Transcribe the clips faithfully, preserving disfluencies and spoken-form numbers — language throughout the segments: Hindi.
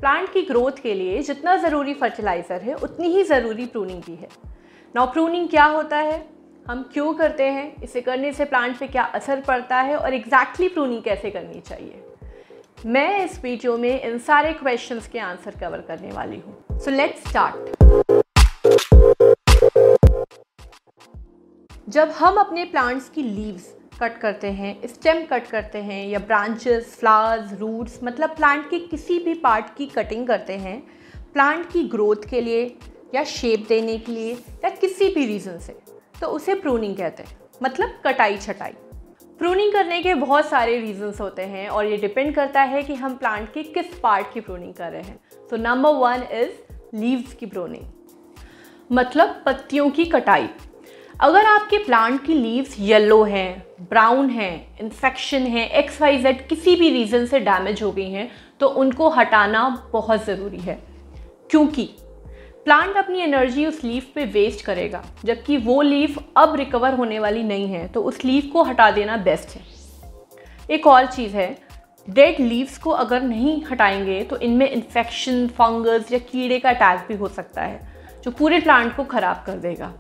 प्लांट की ग्रोथ के लिए जितना ज़रूरी फर्टिलाइज़र है उतनी ही ज़रूरी प्रूनिंग भी है। नाउ प्रूनिंग क्या होता है, हम क्यों करते हैं, इसे करने से प्लांट पे क्या असर पड़ता है और एग्जैक्टली प्रूनिंग कैसे करनी चाहिए, मैं इस वीडियो में इन सारे क्वेश्चंस के आंसर कवर करने वाली हूँ। So let's start. जब हम अपने प्लांट्स की लीव्स कट करते हैं, स्टेम कट करते हैं या ब्रांचेस, फ्लावर्स, रूट्स, मतलब प्लांट के किसी भी पार्ट की कटिंग करते हैं प्लांट की ग्रोथ के लिए या शेप देने के लिए या किसी भी रीज़न से, तो उसे प्रूनिंग कहते हैं, मतलब कटाई छटाई। प्रूनिंग करने के बहुत सारे रीजंस होते हैं और ये डिपेंड करता है कि हम प्लांट के किस पार्ट की प्रूनिंग कर रहे हैं। तो नंबर वन इज़ लीव्स की प्रूनिंग, मतलब पत्तियों की कटाई। अगर आपके प्लांट की लीव्स येलो हैं, ब्राउन हैं, इन्फेक्शन है, एक्स वाई जेड किसी भी रीज़न से डैमेज हो गई हैं, तो उनको हटाना बहुत ज़रूरी है, क्योंकि प्लांट अपनी एनर्जी उस लीफ पे वेस्ट करेगा, जबकि वो लीफ अब रिकवर होने वाली नहीं है, तो उस लीफ को हटा देना बेस्ट है। एक और चीज़ है, डेड लीव्स को अगर नहीं हटाएंगे तो इनमें इन्फेक्शन, फंगस या कीड़े का अटैक भी हो सकता है, जो पूरे प्लांट को ख़राब कर देगा।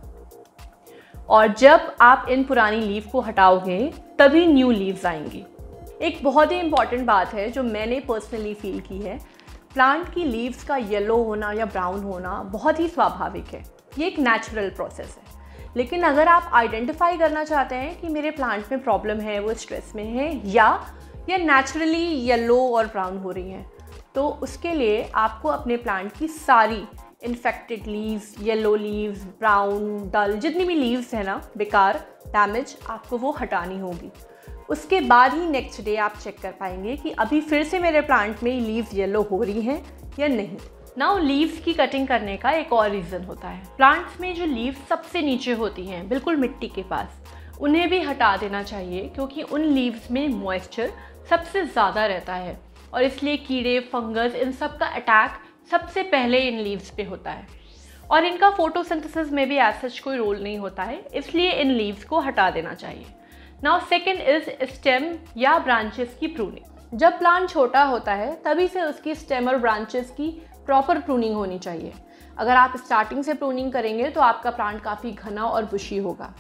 और जब आप इन पुरानी लीफ को हटाओगे तभी न्यू लीव्स आएंगी। एक बहुत ही इम्पॉर्टेंट बात है जो मैंने पर्सनली फील की है, प्लांट की लीव्स का येलो होना या ब्राउन होना बहुत ही स्वाभाविक है, ये एक नेचुरल प्रोसेस है। लेकिन अगर आप आइडेंटिफाई करना चाहते हैं कि मेरे प्लांट में प्रॉब्लम है, वो स्ट्रेस में है या या नेचुरली येलो और ब्राउन हो रही हैं, तो उसके लिए आपको अपने प्लांट की सारी infected leaves, yellow leaves, brown, dull, जितनी भी लीव्स हैं ना बेकार, डैमेज, आपको वो हटानी होगी। उसके बाद ही नेक्स्ट डे आप चेक कर पाएंगे कि अभी फिर से मेरे प्लांट में लीव्स येलो हो रही हैं या नहीं। नाउ लीव्स की कटिंग करने का एक और रीज़न होता है, प्लांट्स में जो लीव्स सबसे नीचे होती हैं बिल्कुल मिट्टी के पास, उन्हें भी हटा देना चाहिए, क्योंकि उन लीव्स में मॉइस्चर सबसे ज़्यादा रहता है और इसलिए कीड़े, फंगस, इन सब का अटैक सबसे पहले इन लीव्स पे होता है और इनका फोटोसिंथेसिस में भी एज सच कोई रोल नहीं होता है, इसलिए इन लीव्स को हटा देना चाहिए। नाउ सेकंड इज स्टेम या ब्रांचेस की प्रूनिंग। जब प्लांट छोटा होता है तभी से उसकी स्टेम और ब्रांचेस की प्रॉपर प्रूनिंग होनी चाहिए। अगर आप स्टार्टिंग से प्रूनिंग करेंगे तो आपका प्लांट काफ़ी घना और बुशी होगा।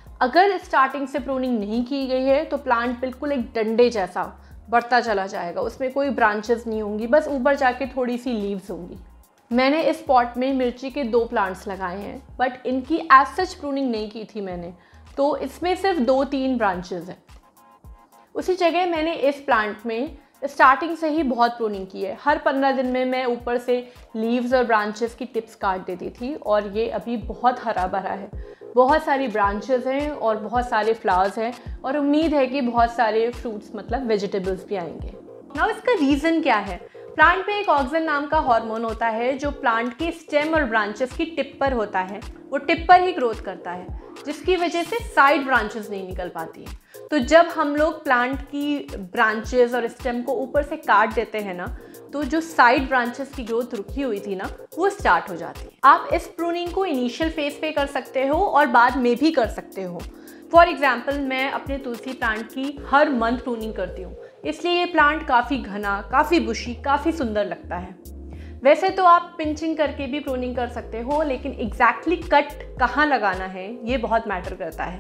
अगर स्टार्टिंग से प्रूनिंग नहीं की गई है तो प्लांट बिल्कुल एक डंडे जैसा बढ़ता चला जाएगा, उसमें कोई ब्रांचेस नहीं होंगी, बस ऊपर जाके थोड़ी सी लीव्स होंगी। मैंने इस पॉट में मिर्ची के दो प्लांट्स लगाए हैं, बट इनकी एज सच प्रूनिंग नहीं की थी मैंने, तो इसमें सिर्फ दो तीन ब्रांचेस हैं। उसी जगह मैंने इस प्लांट में स्टार्टिंग से ही बहुत प्रूनिंग की है। हर पंद्रह दिन में मैं ऊपर से लीव्स और ब्रांचेस की टिप्स काट देती थी और ये अभी बहुत हरा भरा है, बहुत सारी ब्रांचेस हैं और बहुत सारे फ्लावर्स हैं और उम्मीद है कि बहुत सारे फ्रूट्स, मतलब वेजिटेबल्स भी आएंगे। नाउ इसका रीज़न क्या है? प्लांट में एक ऑक्सिन नाम का हार्मोन होता है जो प्लांट के स्टेम और ब्रांचेस की टिप पर होता है, वो टिप पर ही ग्रोथ करता है, जिसकी वजह से साइड ब्रांचेस नहीं निकल पाती हैं। तो जब हम लोग प्लांट की ब्रांचेस और स्टेम को ऊपर से काट देते हैं ना, तो जो साइड ब्रांचेस की ग्रोथ रुकी हुई थी ना, वो स्टार्ट हो जाती है। आप इस प्रूनिंग को इनिशियल फेज पे कर सकते हो और बाद में भी कर सकते हो। फॉर एग्जाम्पल, मैं अपने तुलसी प्लांट की हर मंथ प्रूनिंग करती हूँ, इसलिए ये प्लांट काफ़ी घना, काफ़ी बुशी, काफ़ी सुंदर लगता है। वैसे तो आप पिंचिंग करके भी प्रूनिंग कर सकते हो, लेकिन एग्जैक्टली कट कहाँ लगाना है ये बहुत मैटर करता है।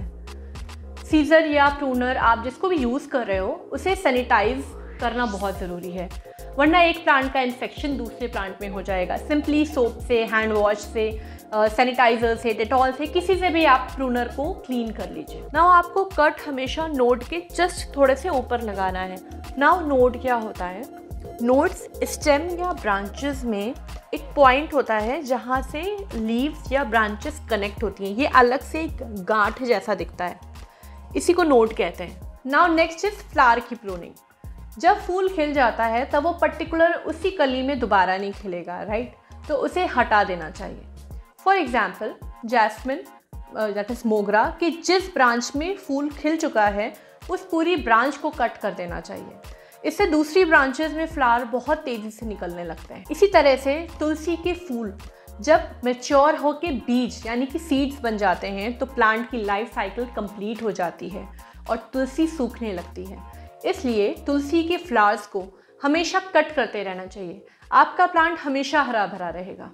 सीजर या प्रूनर आप जिसको भी यूज़ कर रहे हो उसे सैनिटाइज करना बहुत ज़रूरी है, वरना एक प्लांट का इन्फेक्शन दूसरे प्लांट में हो जाएगा। सिंपली सोप से, हैंड वॉश से, सैनिटाइज़र से, डेटॉल से, किसी से भी आप प्रूनर को क्लीन कर लीजिए। नाउ आपको कट हमेशा नोड के जस्ट थोड़े से ऊपर लगाना है। नाउ नोड क्या होता है? नोड्स स्टेम या ब्रांचेस में एक पॉइंट होता है जहाँ से लीव्स या ब्रांचेस कनेक्ट होती हैं, ये अलग से एक गांठ जैसा दिखता है, इसी को नोड कहते हैं। नाउ नेक्स्ट इज फ्लावर की प्रूनिंग। जब फूल खिल जाता है तब वो पर्टिकुलर उसी कली में दोबारा नहीं खिलेगा, राइट? तो उसे हटा देना चाहिए। For example, jasmine that is mogra के जिस ब्रांच में फूल खिल चुका है उस पूरी ब्रांच को कट कर देना चाहिए, इससे दूसरी ब्रांचेस में फ्लावर बहुत तेज़ी से निकलने लगते हैं। इसी तरह से तुलसी के फूल जब मैच्योर होके बीज यानी कि सीड्स बन जाते हैं तो प्लांट की लाइफ साइकिल कंप्लीट हो जाती है और तुलसी सूखने लगती है। इसलिए तुलसी के फ्लावर्स को हमेशा कट करते रहना चाहिए। आपका प्लांट हमेशा हरा भरा रहेगा।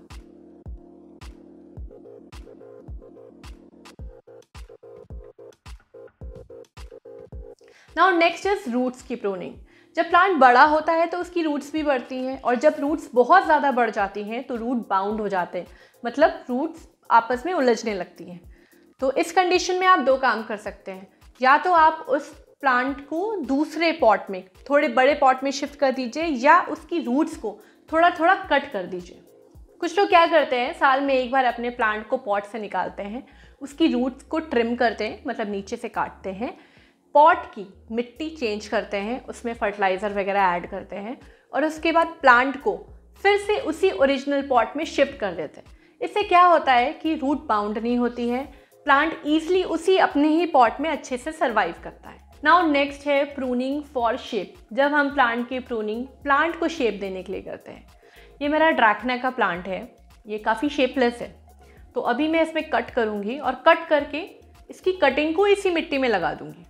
नाउ नेक्स्ट इज रूट्स की प्रूनिंग। जब प्लांट बड़ा होता है तो उसकी रूट्स भी बढ़ती हैं, और जब रूट्स बहुत ज़्यादा बढ़ जाती हैं तो रूट बाउंड हो जाते हैं, मतलब रूट्स आपस में उलझने लगती हैं। तो इस कंडीशन में आप दो काम कर सकते हैं, या तो आप उस प्लांट को दूसरे पॉट में, थोड़े बड़े पॉट में शिफ्ट कर दीजिए, या उसकी रूट्स को थोड़ा थोड़ा कट कर दीजिए। कुछ लोग क्या करते हैं, साल में एक बार अपने प्लांट को पॉट से निकालते हैं, उसकी रूट्स को ट्रिम करते हैं, मतलब नीचे से काटते हैं, पॉट की मिट्टी चेंज करते हैं, उसमें फर्टिलाइज़र वगैरह ऐड करते हैं, और उसके बाद प्लांट को फिर से उसी ओरिजिनल पॉट में शिफ्ट कर देते हैं। इससे क्या होता है कि रूट बाउंड नहीं होती है, प्लांट ईजिली उसी अपने ही पॉट में अच्छे से सर्वाइव करता है। नाउ नेक्स्ट है प्रूनिंग फॉर शेप। जब हम प्लांट की प्रूनिंग प्लांट को शेप देने के लिए करते हैं। ये मेरा ड्रैकना का प्लांट है, ये काफ़ी शेपलेस है, तो अभी मैं इसमें कट करूँगी और कट करके इसकी कटिंग को इसी मिट्टी में लगा दूँगी।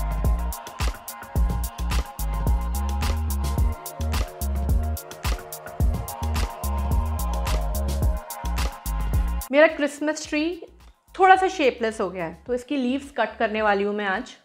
मेरा क्रिसमस ट्री थोड़ा सा शेपलेस हो गया है, तो इसकी लीव्स कट करने वाली हूँ मैं आज।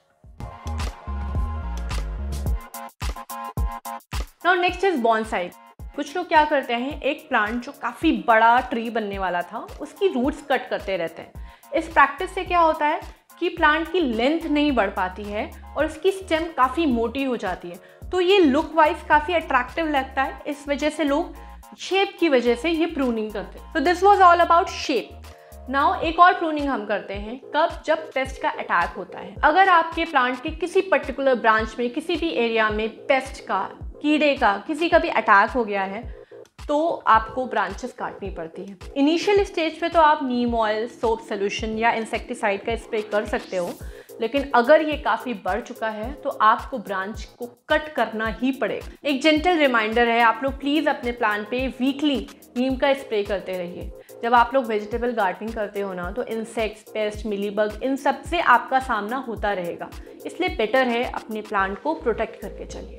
Now next is bonsai. कुछ लोग क्या करते हैं, एक प्लांट जो काफ़ी बड़ा ट्री बनने वाला था उसकी रूट्स कट करते रहते हैं। इस प्रैक्टिस से क्या होता है कि प्लांट की लेंथ नहीं बढ़ पाती है और उसकी स्टेम काफ़ी मोटी हो जाती है, तो ये लुक वाइज काफ़ी अट्रैक्टिव लगता है। इस वजह से लोग शेप की वजह से ये प्रूनिंग करते हैं। तो this was all about shape. Now एक और प्रूनिंग हम करते हैं कब, जब पेस्ट का अटैक होता है। अगर आपके प्लांट के किसी पर्टिकुलर ब्रांच में, किसी भी एरिया में पेस्ट का, कीड़े का, किसी का भी अटैक हो गया है, तो आपको ब्रांचेस काटनी पड़ती है। इनिशियल स्टेज पे तो आप नीम ऑयल, सोप सोल्यूशन या इंसेक्टिसाइड का स्प्रे कर सकते हो, लेकिन अगर ये काफ़ी बढ़ चुका है तो आपको ब्रांच को कट करना ही पड़ेगा। एक जेंटल रिमाइंडर है, आप लोग प्लीज़ अपने प्लांट पे वीकली नीम का स्प्रे करते रहिए। जब आप लोग वेजिटेबल गार्डनिंग करते हो ना, तो इंसेक्ट्स, पेस्ट, मिलीबग, इन सब से आपका सामना होता रहेगा, इसलिए बेटर है अपने प्लांट को प्रोटेक्ट करके चलिए।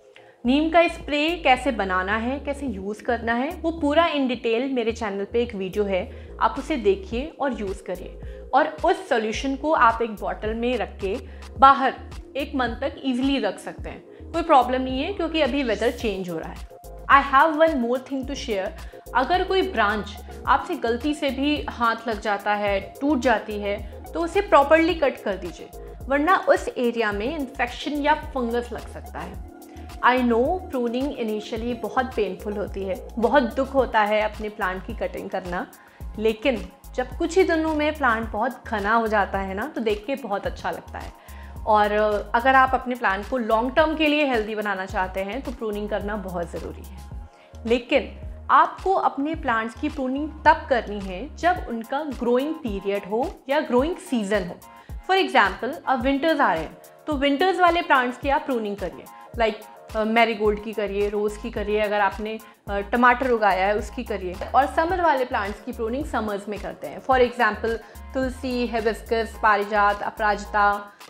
नीम का स्प्रे कैसे बनाना है, कैसे यूज़ करना है, वो पूरा इन डिटेल मेरे चैनल पे एक वीडियो है, आप उसे देखिए और यूज़ करिए। और उस सॉल्यूशन को आप एक बॉटल में रख के बाहर एक मंथ तक ईजिली रख सकते हैं, कोई प्रॉब्लम नहीं है, क्योंकि अभी वेदर चेंज हो रहा है। I have one more thing to share. अगर कोई ब्रांच आपसे गलती से भी हाथ लग जाता है, टूट जाती है, तो उसे प्रॉपरली कट कर दीजिए, वरना उस एरिया में इन्फेक्शन या फंगस लग सकता है। आई नो प्रूनिंग इनिशियली बहुत पेनफुल होती है, बहुत दुख होता है अपने प्लांट की कटिंग करना, लेकिन जब कुछ ही दिनों में प्लांट बहुत घना हो जाता है ना, तो देख के बहुत अच्छा लगता है। और अगर आप अपने प्लांट को लॉन्ग टर्म के लिए हेल्दी बनाना चाहते हैं तो प्रूनिंग करना बहुत ज़रूरी है। लेकिन आपको अपने प्लांट्स की प्रूनिंग तब करनी है जब उनका ग्रोइंग पीरियड हो या ग्रोइंग सीजन हो। फॉर एग्जाम्पल, अब विंटर्स आ रहे हैं, तो विंटर्स वाले प्लांट्स की आप प्रूनिंग करिए, लाइक मैरीगोल्ड की करिए, रोज़ की करिए, अगर आपने टमाटर उगाया है उसकी करिए। और समर वाले प्लांट्स की प्रूनिंग समर्स में करते हैं। फॉर एग्जांपल, तुलसी, हिबिस्कस, पारिजात, अपराजिता,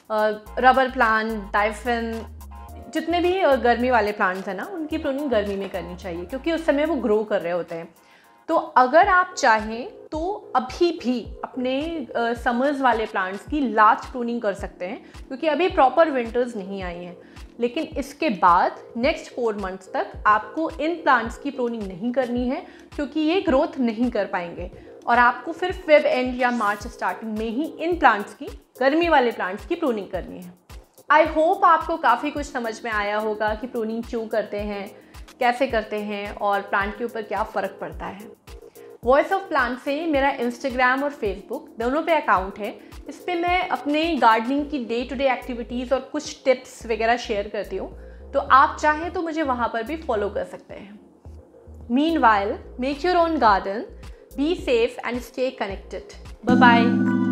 रबर प्लांट, डायफिन, जितने भी गर्मी वाले प्लांट्स हैं ना, उनकी प्रूनिंग गर्मी में करनी चाहिए, क्योंकि उस समय वो ग्रो कर रहे होते हैं। तो अगर आप चाहें तो अभी भी अपने समर्स वाले प्लांट्स की लास्ट प्रूनिंग कर सकते हैं, क्योंकि अभी प्रॉपर विंटर्स नहीं आई हैं। लेकिन इसके बाद नेक्स्ट फोर मंथ्स तक आपको इन प्लांट्स की प्रूनिंग नहीं करनी है, क्योंकि ये ग्रोथ नहीं कर पाएंगे, और आपको फिर फेब एंड या मार्च स्टार्टिंग में ही इन प्लांट्स की, गर्मी वाले प्लांट्स की प्रूनिंग करनी है। आई होप आपको काफ़ी कुछ समझ में आया होगा कि प्रूनिंग क्यों करते हैं, कैसे करते हैं, और प्लांट के ऊपर क्या फ़र्क पड़ता है। वॉइस ऑफ प्लांट से मेरा इंस्टाग्राम और फेसबुक दोनों पे अकाउंट है। इस पर मैं अपने गार्डनिंग की डे टू डे एक्टिविटीज़ और कुछ टिप्स वगैरह शेयर करती हूँ, तो आप चाहें तो मुझे वहाँ पर भी फॉलो कर सकते हैं। Meanwhile, make your own garden, be safe and stay connected. Bye bye.